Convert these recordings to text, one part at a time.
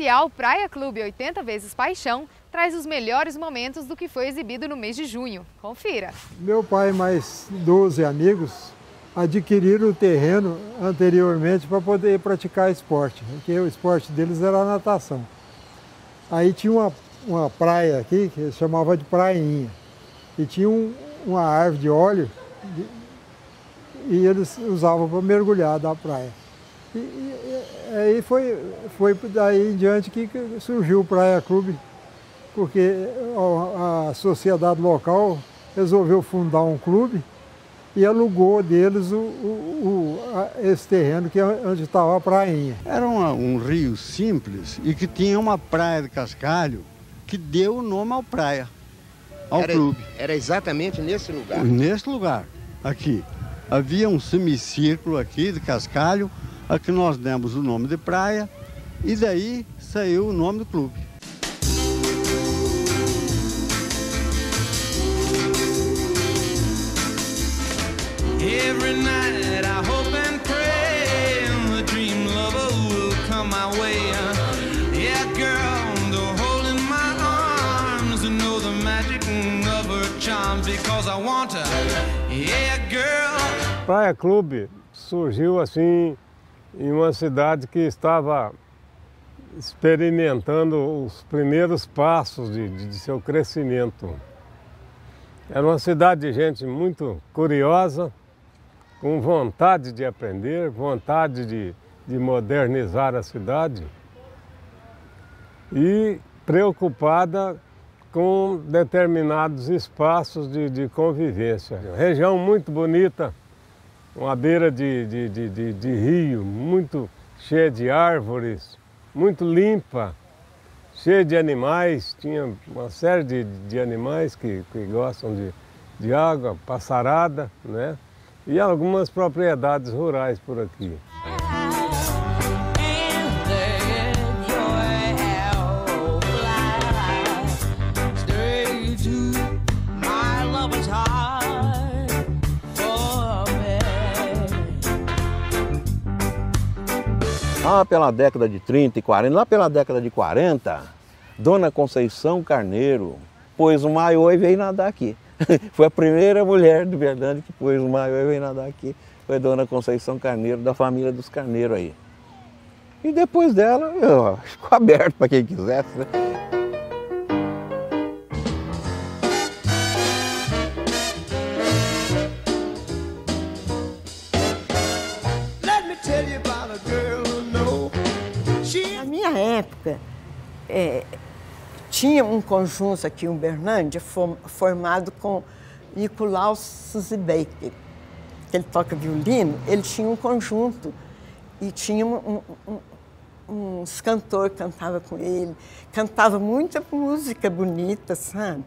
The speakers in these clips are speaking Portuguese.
especial Praia Clube 80 vezes Paixão traz os melhores momentos do que foi exibido no mês de junho. Confira! Meu pai e mais 12 amigos adquiriram o terreno anteriormente para poder praticar esporte, porque o esporte deles era a natação. Aí tinha uma praia aqui que chamava de Prainha, e tinha uma árvore de óleo e eles usavam para mergulhar da praia. E aí foi daí em diante que surgiu o Praia Clube, porque a sociedade local resolveu fundar um clube e alugou deles esse terreno que é onde estava a prainha. Era um rio simples e que tinha uma praia de cascalho que deu o nome ao praia, ao clube. Era exatamente nesse lugar? Nesse lugar, aqui. Havia um semicírculo aqui de cascalho, a que nós demos o nome de praia, e daí saiu o nome do clube. Every night I hope and pray the dream lover will come my way. Yeah, girl, the hold in my arms and know the magic of her charms because I want her. Yeah, girl. Praia Clube surgiu assim em uma cidade que estava experimentando os primeiros passos de seu crescimento. Era uma cidade de gente muito curiosa, com vontade de aprender, vontade de modernizar a cidade e preocupada com determinados espaços de convivência. Região muito bonita, uma beira de rio, muito cheia de árvores, muito limpa, cheia de animais, tinha uma série de animais que gostam de água, passarada, né? E algumas propriedades rurais por aqui. Lá pela década de 30 e 40, lá pela década de 40, Dona Conceição Carneiro pôs o maiô e veio nadar aqui. Foi a primeira mulher de verdade que pôs o maiô e veio nadar aqui. Foi Dona Conceição Carneiro, da família dos Carneiro aí. E depois dela, ficou aberto para quem quisesse, né? Na minha época, tinha um conjunto aqui em Uberlândia formado com Nicolau Suzibeck, que ele toca violino. Ele tinha um conjunto e tinha uns cantores que cantavam com ele. Cantava muita música bonita, sabe?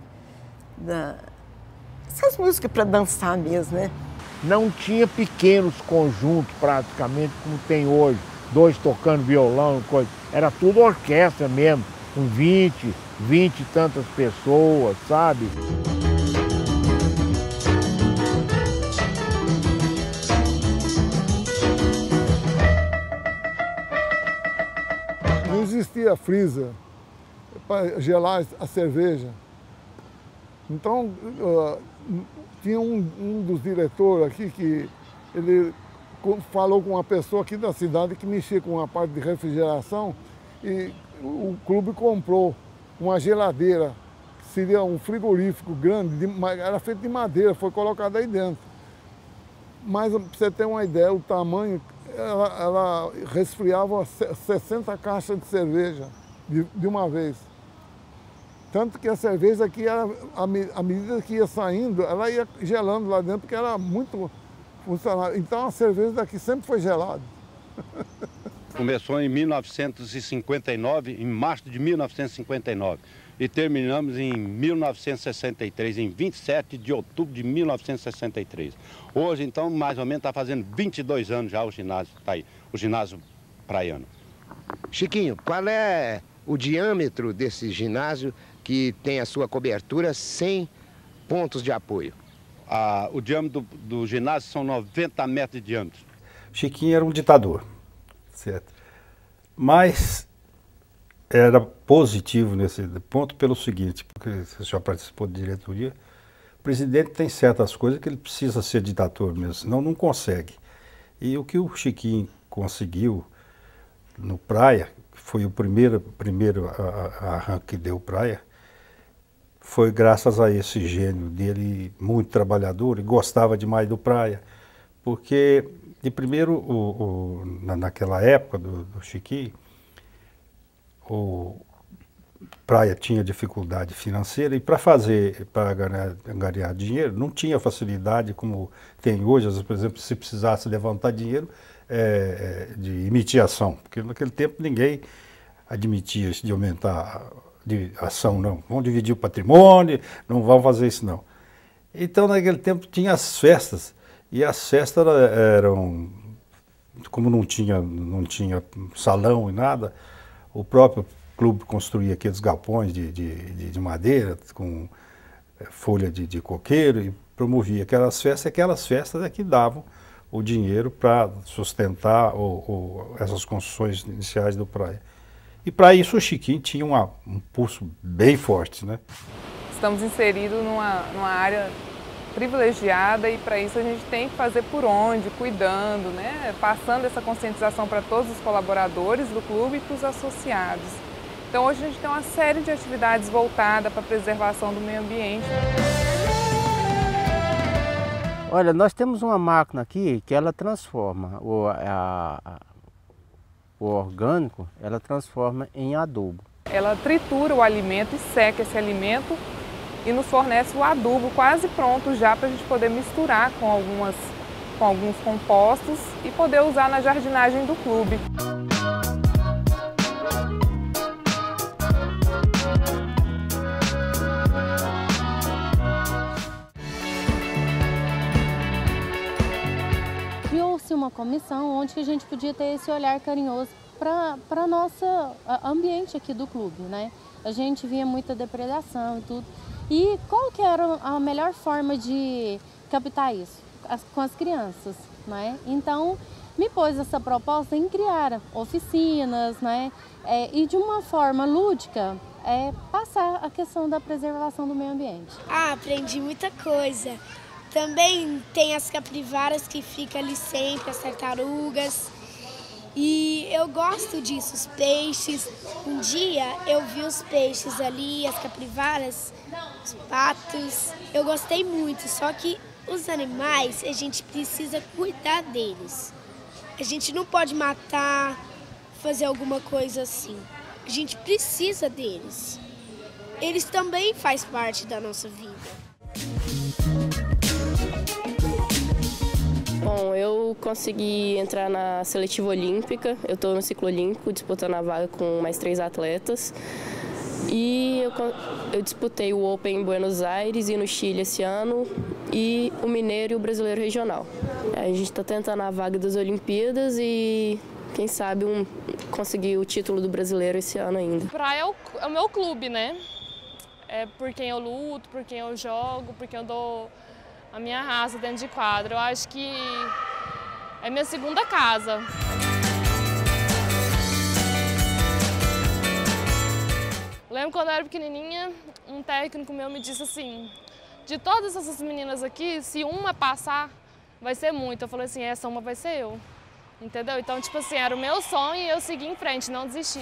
Essas músicas para dançar mesmo, né? Não tinha pequenos conjuntos praticamente como tem hoje, dois tocando violão, coisa. Era tudo orquestra mesmo, com 20 e tantas pessoas, sabe? Não existia freezer para gelar a cerveja. Então, tinha um dos diretores aqui que ele falou com uma pessoa aqui da cidade que mexia com a parte de refrigeração e o clube comprou uma geladeira, que seria um frigorífico grande, era feito de madeira, foi colocado aí dentro. Mas, para você ter uma ideia, o tamanho, ela resfriava 60 caixas de cerveja de uma vez. Tanto que a cerveja aqui, à medida que ia saindo, ela ia gelando lá dentro, porque era muito funcionário. Então a cerveja daqui sempre foi gelada. Começou em 1959, em março de 1959, e terminamos em 1963, em 27 de outubro de 1963. Hoje, então, mais ou menos, está fazendo 22 anos já o ginásio, tá aí, o ginásio praiano. Chiquinho, qual é o diâmetro desse ginásio que tem a sua cobertura sem pontos de apoio? O diâmetro do ginásio são 90 metros de diâmetro. Chiquinho era um ditador, certo? Mas era positivo nesse ponto pelo seguinte, porque você já participou de diretoria, o presidente tem certas coisas que ele precisa ser ditador mesmo, senão não consegue. E o que o Chiquinho conseguiu no Praia, que foi o primeiro arranque que deu Praia, foi graças a esse gênio dele, muito trabalhador, e gostava demais do Praia, porque, de primeiro, naquela época do Chiquinho, o Praia tinha dificuldade financeira e para ganhar dinheiro não tinha facilidade como tem hoje. Por exemplo, se precisasse levantar dinheiro de emitir ação, porque naquele tempo ninguém admitia isso de aumentar de ação, não. Vão dividir o patrimônio, não vão fazer isso não. Então naquele tempo tinha as festas, e as festas eram, como não tinha salão e nada, o próprio clube construía aqueles galpões de madeira com folha de coqueiro e promovia aquelas festas é que davam o dinheiro para sustentar essas construções iniciais do Praia. E para isso o Chiquinho tinha um pulso bem forte, né? Estamos inseridos numa área privilegiada e para isso a gente tem que fazer por onde, cuidando, né? Passando essa conscientização para todos os colaboradores do clube e para os associados. Então hoje a gente tem uma série de atividades voltadas para a preservação do meio ambiente. Olha, nós temos uma máquina aqui que ela transforma o orgânico, ela transforma em adubo. Ela tritura o alimento e seca esse alimento e nos fornece o adubo quase pronto já para a gente poder misturar com alguns compostos e poder usar na jardinagem do clube. Criou-se uma comissão onde a gente podia ter esse olhar carinhoso para o nosso ambiente aqui do clube, né? A gente via muita depredação e tudo. E qual que era a melhor forma de captar isso? Com as crianças, né? Então, me pôs essa proposta em criar oficinas, né? E de uma forma lúdica, passar a questão da preservação do meio ambiente. Aprendi muita coisa. Também tem as capivaras que ficam ali sempre, as tartarugas. E eu gosto disso, os peixes. Um dia eu vi os peixes ali, as capivaras, os patos. Eu gostei muito, só que os animais, a gente precisa cuidar deles. A gente não pode matar, fazer alguma coisa assim. A gente precisa deles. Eles também fazem parte da nossa vida. Bom, eu consegui entrar na seletiva olímpica, eu estou no ciclo olímpico, disputando a vaga com mais 3 atletas. E eu disputei o Open em Buenos Aires e no Chile esse ano, e o Mineiro e o Brasileiro Regional. A gente está tentando a vaga das Olimpíadas e, quem sabe, conseguir o título do Brasileiro esse ano ainda. Praia é o meu clube, né? É por quem eu luto, por quem eu jogo, por quem eu dou a minha raça dentro de quadro. Eu acho que é minha segunda casa. Lembro quando eu era pequenininha, um técnico meu me disse assim, de todas essas meninas aqui, se uma passar, vai ser muito. Eu falei assim, essa uma vai ser eu, entendeu? Então, tipo assim, era o meu sonho e eu segui em frente, não desisti.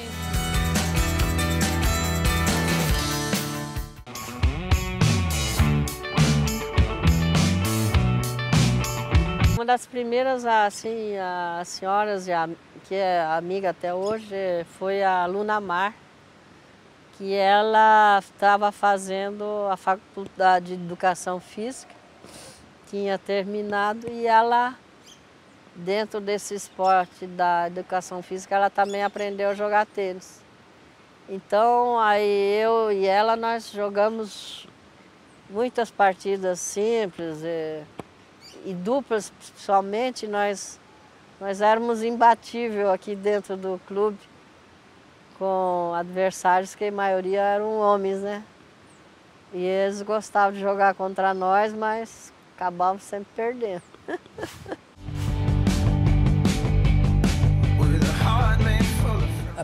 Uma das primeiras, assim, as senhoras, que é amiga até hoje, foi a Luna Mar, que ela estava fazendo a faculdade de Educação Física, tinha terminado, e ela, dentro desse esporte da Educação Física, ela também aprendeu a jogar tênis. Então, aí eu e ela, nós jogamos muitas partidas simples, e duplas, principalmente, nós éramos imbatíveis aqui dentro do clube, com adversários que a maioria eram homens, né? E eles gostavam de jogar contra nós, mas acabavam sempre perdendo.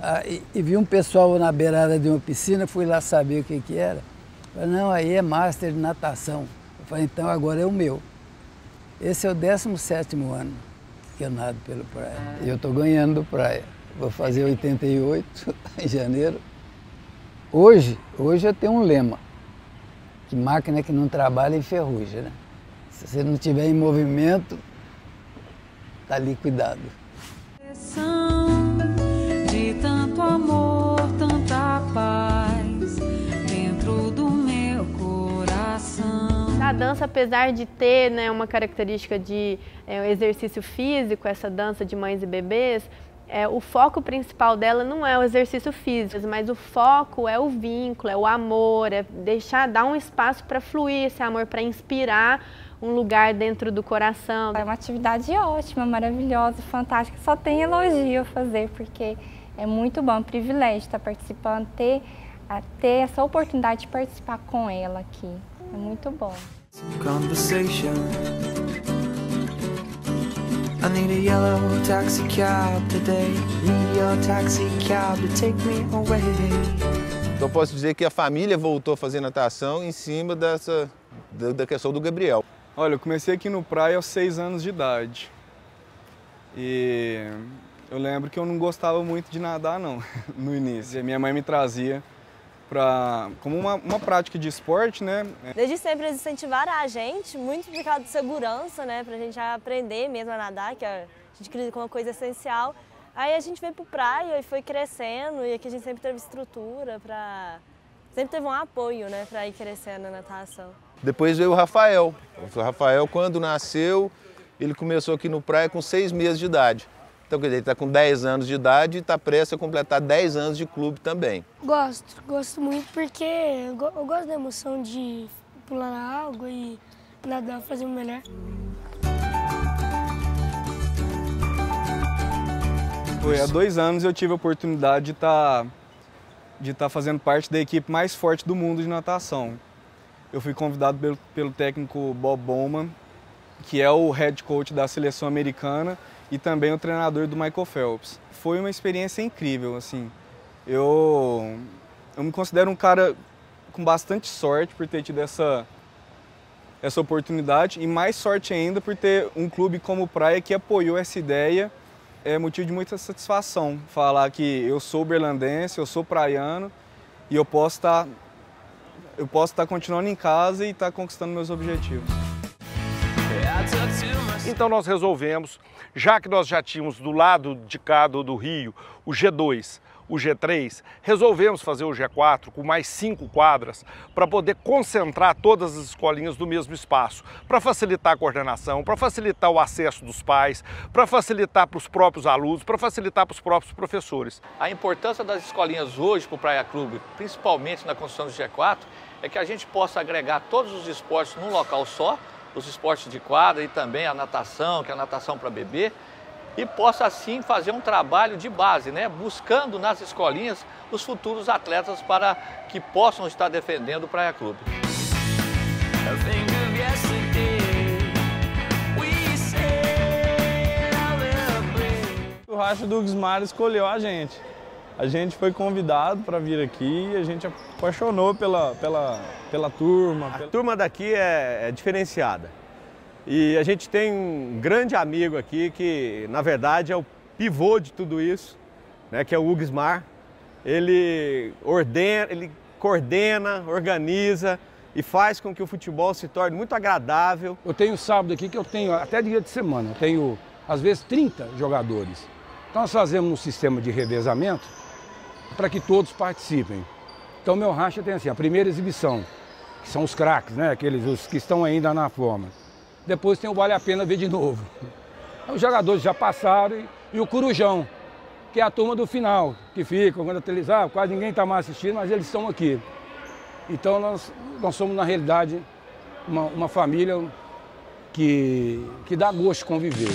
e vi um pessoal na beirada de uma piscina, fui lá saber o que era. Falei, não, aí é Master de natação. Eu falei, então agora é o meu. Esse é o 17º ano que eu nado pelo praia. E eu estou ganhando do praia. Vou fazer 88 em janeiro. Hoje eu tenho um lema, que máquina que não trabalha enferruja, né? Se você não estiver em movimento, tá ali, cuidado. De tanto amor, tanta paz dentro do meu coração. A dança, apesar de ter, né, uma característica de exercício físico, essa dança de mães e bebês, o foco principal dela não é o exercício físico, mas o foco é o vínculo, é o amor, é dar um espaço para fluir esse amor, para inspirar um lugar dentro do coração. É uma atividade ótima, maravilhosa, fantástica. Só tem elogio a fazer, porque é muito bom, é um privilégio estar participando, ter essa oportunidade de participar com ela aqui. É muito bom. Conversation. I need a yellow taxi cab today. Need your taxi cab to take me away. Então posso dizer que a família voltou a fazer natação em cima da questão do Gabriel. Olha, eu comecei aqui no praia aos 6 anos de idade. E eu lembro que eu não gostava muito de nadar, não, no início. Minha mãe me trazia como uma prática de esporte, né? Desde sempre eles incentivaram a gente, muito por causa de segurança, né? Pra gente aprender mesmo a nadar, que a gente acredita que é uma coisa essencial. Aí a gente veio pro praia e foi crescendo, e aqui a gente sempre teve estrutura sempre teve um apoio, né, pra ir crescendo na natação. Depois veio o Rafael. O Rafael, quando nasceu, ele começou aqui no praia com 6 meses de idade. Então, quer dizer, ele está com 10 anos de idade e está prestes a completar 10 anos de clube também. Gosto muito porque eu gosto da emoção de pular na água e nadar, fazer o melhor. Há 2 anos eu tive a oportunidade de estar fazendo parte da equipe mais forte do mundo de natação. Eu fui convidado pelo técnico Bob Bowman, que é o head coach da seleção americana e também o treinador do Michael Phelps. Foi uma experiência incrível, assim. Eu me considero um cara com bastante sorte por ter tido essa oportunidade e mais sorte ainda por ter um clube como o Praia que apoiou essa ideia. É motivo de muita satisfação falar que eu sou berlandense, eu sou praiano e eu posso estar continuando em casa e estar conquistando meus objetivos. Então nós resolvemos, já que nós já tínhamos do lado de cá do rio o G2, o G3, resolvemos fazer o G4 com mais 5 quadras para poder concentrar todas as escolinhas no mesmo espaço, para facilitar a coordenação, para facilitar o acesso dos pais, para facilitar para os próprios alunos, para facilitar para os próprios professores. A importância das escolinhas hoje para o Praia Clube, principalmente na construção do G4, é que a gente possa agregar todos os esportes num local só, os esportes de quadra e também a natação, que é a natação para bebê, e possa assim fazer um trabalho de base, né? Buscando nas escolinhas os futuros atletas para que possam estar defendendo o Praia Clube. O Racha do Uguesmar escolheu a gente. A gente foi convidado para vir aqui e a gente apaixonou pela turma. A turma daqui é diferenciada. E a gente tem um grande amigo aqui que, na verdade, é o pivô de tudo isso, né, que é o Uguesmar. Ele coordena, organiza e faz com que o futebol se torne muito agradável. Eu tenho sábado aqui que eu tenho até dia de semana, eu tenho às vezes 30 jogadores. Então nós fazemos um sistema de revezamento para que todos participem. Então meu racha tem assim, a primeira exibição, que são os craques, né, os que estão ainda na forma. Depois tem o Vale a Pena Ver de Novo. Os jogadores já passaram e o Corujão, que é a turma do final, que fica, quando eles, quase ninguém está mais assistindo, mas eles estão aqui. Então nós somos, na realidade, uma família que dá gosto de conviver.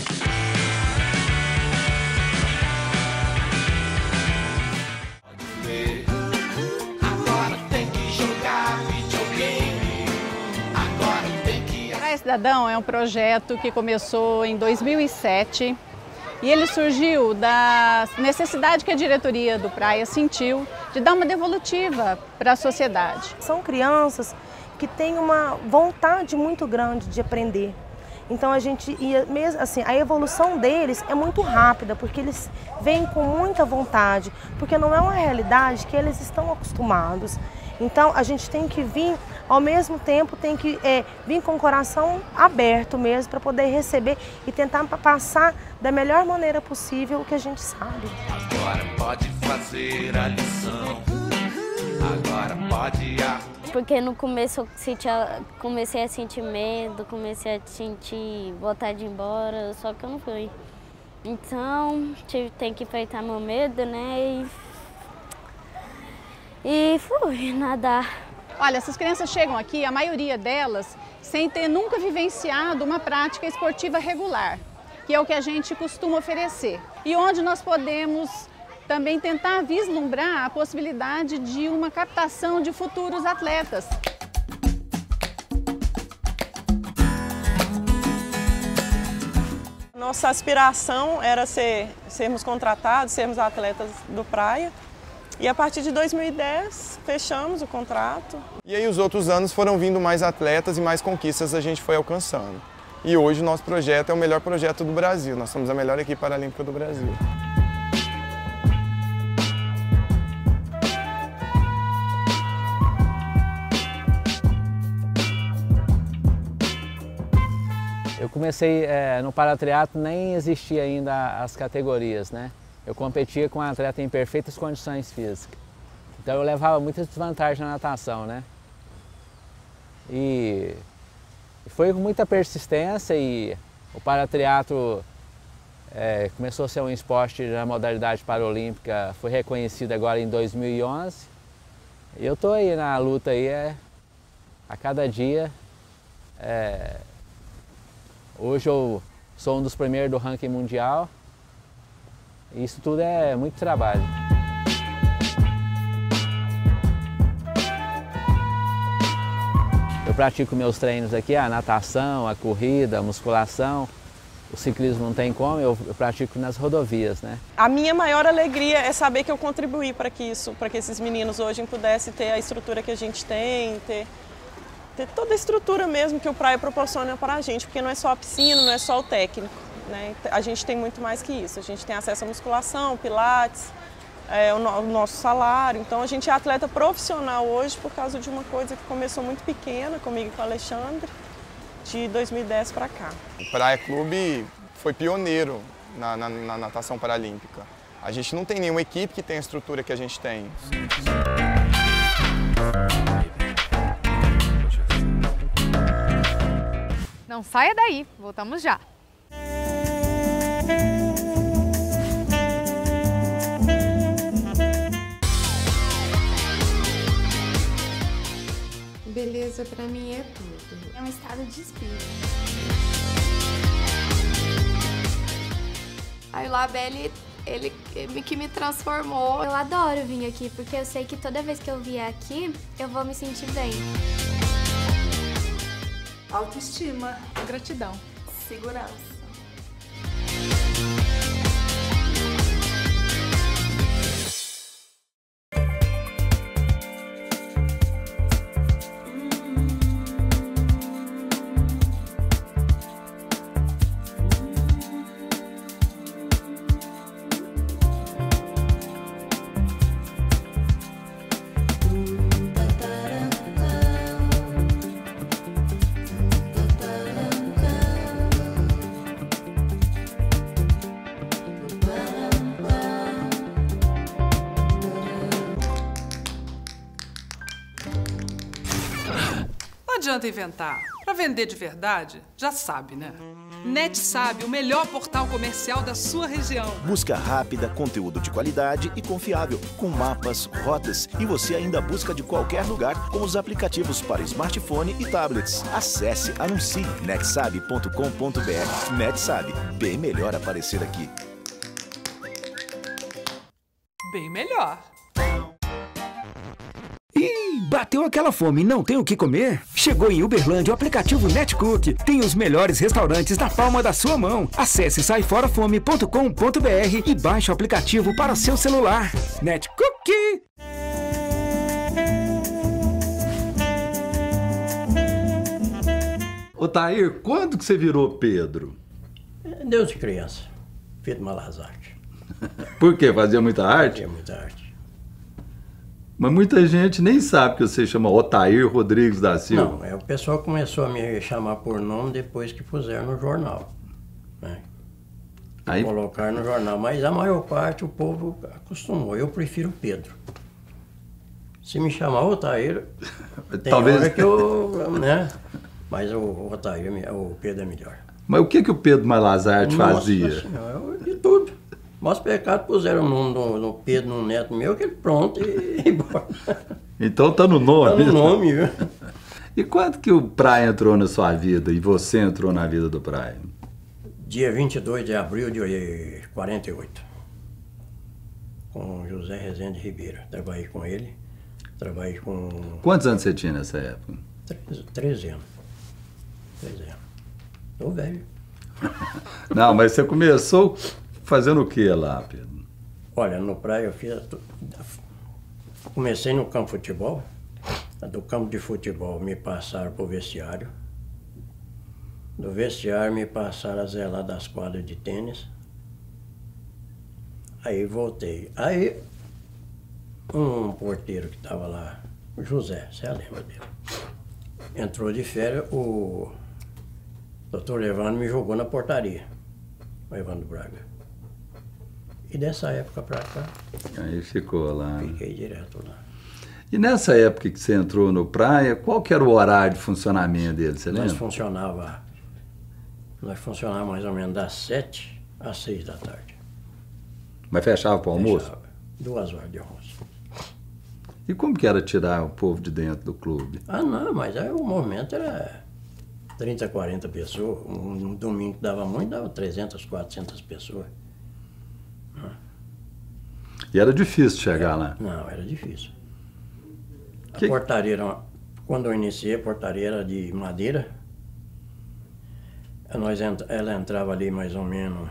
Cidadão é um projeto que começou em 2007 E ele surgiu da necessidade que a diretoria do Praia sentiu de dar uma devolutiva para a sociedade. São crianças que têm uma vontade muito grande de aprender. Então a gente ia mesmo assim, a evolução deles é muito rápida, porque eles vêm com muita vontade, porque não é uma realidade que eles estão acostumados. Então a gente tem que vir, ao mesmo tempo tem que vir com o coração aberto mesmo para poder receber e tentar passar da melhor maneira possível o que a gente sabe. Agora pode fazer a lição, agora pode Porque no começo eu comecei a sentir medo, comecei a sentir vontade de ir embora, só que eu não fui. Então, tem que enfrentar meu medo, né? E fui nadar. Olha, essas crianças chegam aqui, a maioria delas, sem ter nunca vivenciado uma prática esportiva regular, que é o que a gente costuma oferecer. E onde nós podemos também tentar vislumbrar a possibilidade de uma captação de futuros atletas. Nossa aspiração era sermos contratados, sermos atletas do Praia. E a partir de 2010, fechamos o contrato. E aí os outros anos foram vindo mais atletas e mais conquistas a gente foi alcançando. E hoje o nosso projeto é o melhor projeto do Brasil. Nós somos a melhor equipe paralímpica do Brasil. Eu comecei no paratriatlo, nem existia ainda as categorias, né? Eu competia com um atleta em perfeitas condições físicas. Então eu levava muita desvantagem na natação, né? E foi com muita persistência e o paratriatlo começou a ser um esporte na modalidade paralímpica, foi reconhecido agora em 2011. E eu estou aí na luta aí, a cada dia. Hoje eu sou um dos primeiros do ranking mundial. Isso tudo é muito trabalho. Eu pratico meus treinos aqui, a natação, a corrida, a musculação. O ciclismo não tem como, eu pratico nas rodovias, né? A minha maior alegria é saber que eu contribuí para que esses meninos hoje pudessem ter a estrutura que a gente tem, ter toda a estrutura mesmo que o Praia proporciona para a gente, porque não é só a piscina, não é só o técnico, né? A gente tem muito mais que isso, a gente tem acesso à musculação, pilates, o nosso salário, então a gente é atleta profissional hoje por causa de uma coisa que começou muito pequena, comigo e com o Alexandre, de 2010 para cá. O Praia Clube foi pioneiro na natação paralímpica. A gente não tem nenhuma equipe que tenha a estrutura que a gente tem. Não saia daí, voltamos já. Beleza pra mim é tudo. É um estado de espírito. Aí o Labelle, ele que me transformou. Eu adoro vir aqui, porque eu sei que toda vez que eu vier aqui, eu vou me sentir bem. Autoestima, gratidão, segurança. Não adianta inventar. Para vender de verdade, já sabe, né? NetSabe, o melhor portal comercial da sua região. Busca rápida, conteúdo de qualidade e confiável, com mapas, rotas e você ainda busca de qualquer lugar com os aplicativos para smartphone e tablets. Acesse, anuncie netsabe.com.br. NetSabe, bem melhor aparecer aqui. Bem melhor. Ih, Bateu aquela fome e não tem o que comer? Chegou em Uberlândia o aplicativo NetCook. Tem os melhores restaurantes na palma da sua mão. Acesse saiforafome.com.br e baixe o aplicativo para o seu celular. NetCook! Ô Tair, quando que você virou Pedro? Deus de criança, filho de Malazarte. Por quê? Fazia muita arte? Fazia muita arte. Mas muita gente nem sabe que você chama Otair Rodrigues da Silva. Não, o pessoal começou a me chamar por nome depois que puseram no jornal. Né? Aí... Colocar no jornal, mas a maior parte o povo acostumou. Eu prefiro Pedro. Se me chamar Otair, tem talvez hora que eu... né? Mas o Otair, o Pedro é melhor. Mas o que o Pedro Malazarte fazia? Senhora, de tudo. Mas pecado puseram o nome no Pedro, no neto meu, que ele pronto e embora. Então tá no nome. Tá no nome, viu? E quando que o Praia entrou na sua vida e você entrou na vida do Praia? Dia 22 de abril de 48. Com José Rezende Ribeiro. Trabalhei com ele. Trabalhei com... Quantos anos você tinha nessa época? 13 anos. 13 anos. Tô velho. Não, mas você começou fazendo o que lá, Pedro? Olha, no Praia eu fiz... Comecei no campo de futebol. Do campo de futebol me passaram pro vestiário. Do vestiário me passaram a zelar das quadras de tênis. Aí voltei. Aí um porteiro que estava lá, o José, você lembra dele? Entrou de férias, o doutor Evandro me jogou na portaria, o Evandro Braga. E dessa época pra cá... Aí ficou lá. Fiquei direto lá. E nessa época que você entrou no Praia, qual que era o horário de funcionamento dele, você lembra? Nós funcionava mais ou menos das 7 às 6 da tarde. Mas fechava para o almoço? Fechava, 2 horas de almoço. E como que era tirar o povo de dentro do clube? Ah, não, mas aí o momento era 30, 40 pessoas. Um domingo que dava muito, dava 300, 400 pessoas. E era difícil chegar lá? Não, era difícil. A portaria era, quando eu iniciei, a portaria era de madeira. Ela entrava ali mais ou menos,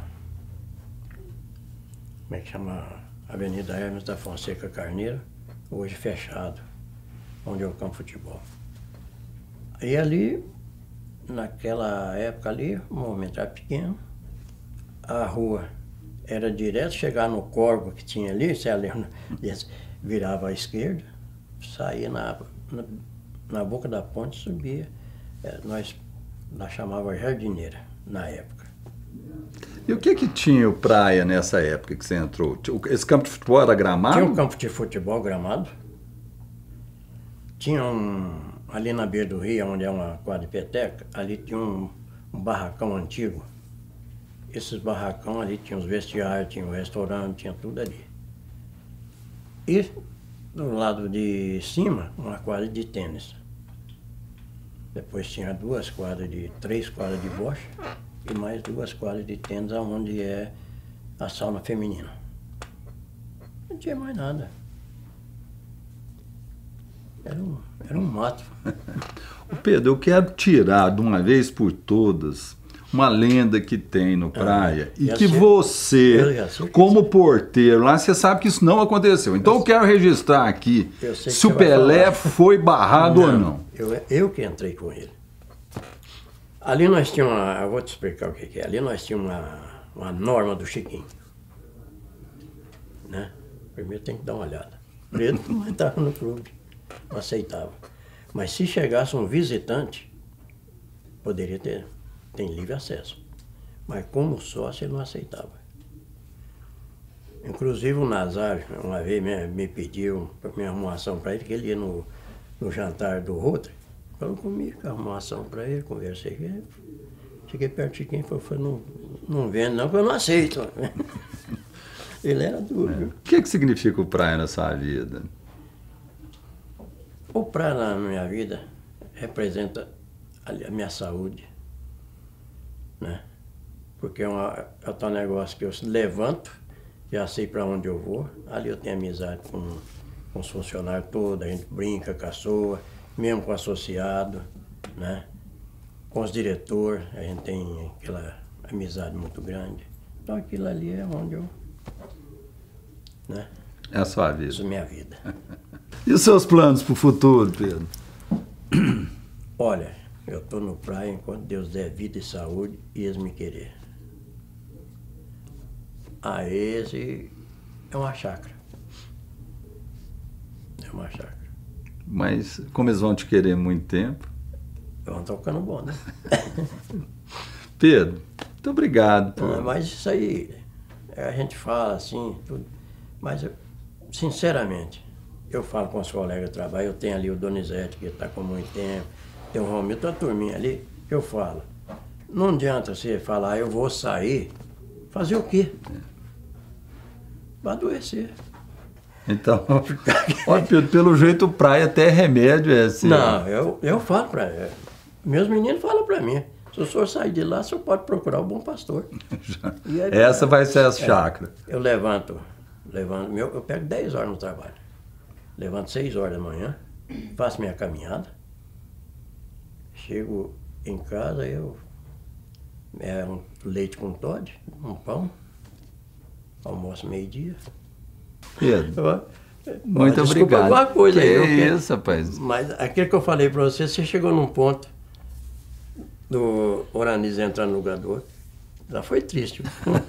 como é que chama? Avenida Hermes da Fonseca Carneiro, hoje fechado, onde é o campo de futebol. E ali, naquela época ali, o movimento era pequeno, a rua era direto chegar no corvo que tinha ali, você lembra, virava à esquerda, saía na boca da ponte e subia. Nós chamava jardineira, na época. E o que tinha o Praia nessa época que você entrou? Esse campo de futebol era gramado? Tinha um campo de futebol gramado. Tinha ali na beira do rio, onde é uma quadra de peteca, ali tinha um barracão antigo. Esses barracão ali tinha os vestiários, tinha o restaurante, tinha tudo ali. E do lado de cima, uma quadra de tênis. Depois tinha 3 quadras de bocha e mais 2 quadras de tênis, onde é a sauna feminina. Não tinha mais nada. Era um mato. Pedro, eu quero tirar de uma vez por todas uma lenda que tem no Praia e que você, como porteiro lá, você sabe que isso não aconteceu. Então eu quero registrar aqui se o Pelé foi barrado ou não. Eu que entrei com ele. Ali nós tínhamos eu vou te explicar o que é. Ali nós tínhamos uma norma do Chiquinho. Né? Primeiro tem que dar uma olhada. Preto não entrava no clube, não aceitava. Mas se chegasse um visitante, poderia ter... Tem livre acesso. Mas como sócio ele não aceitava. Inclusive o Nazário, uma vez me pediu minha arrumação para ele, que ele ia no jantar do Rotary. Falou comigo, arrumação para ele, conversei com ele. Cheguei perto de quem falou, não vendo não, porque eu não aceito. Ele era duro, viu? O que significa o Praia na sua vida? O Praia na minha vida representa a minha saúde. Né? Porque é um negócio que eu levanto, já sei para onde eu vou, ali eu tenho amizade com com os funcionários todos, a gente brinca, caçoa, mesmo com o associado, né? Com os diretores, a gente tem aquela amizade muito grande. Então aquilo ali é onde eu, né? É a sua vida. Isso é minha vida. E os seus planos para o futuro, Pedro? Olha, eu estou no praia enquanto Deus der vida e saúde e eles me querer. Ah, esse é uma chácara. É uma chácara. Mas como eles vão te querer muito tempo? Vão tocando bom, né? Pedro, muito obrigado. Mas isso aí, a gente fala assim, tudo. Mas, sinceramente, eu falo com os colegas de trabalho, eu tenho ali o Donizete, que está com muito tempo, tem o Romildo, tem a turminha ali, eu falo. Não adianta você falar, eu vou sair, fazer o quê? Vai adoecer. Então, ó, Pedro, pelo jeito praia até remédio é assim. Não, eu falo para meus meninos falam para mim, se o senhor sair de lá, o senhor pode procurar o Bom Pastor. Aí, essa vai ser a chácara. Eu levanto, eu pego 10 horas no trabalho. Levanto 6 horas da manhã, faço minha caminhada, chego em casa, um leite com Toddy, um pão, almoço meio-dia. Pedro, muito obrigado. Desculpa alguma coisa aí. Isso, rapaz. Mas aquilo que eu falei para você, você chegou num ponto do Oranis entrar no lugador, já foi triste.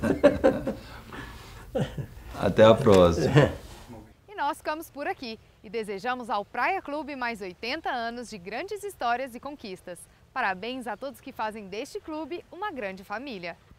Até a próxima. E nós ficamos por aqui e desejamos ao Praia Clube mais 80 anos de grandes histórias e conquistas. Parabéns a todos que fazem deste clube uma grande família.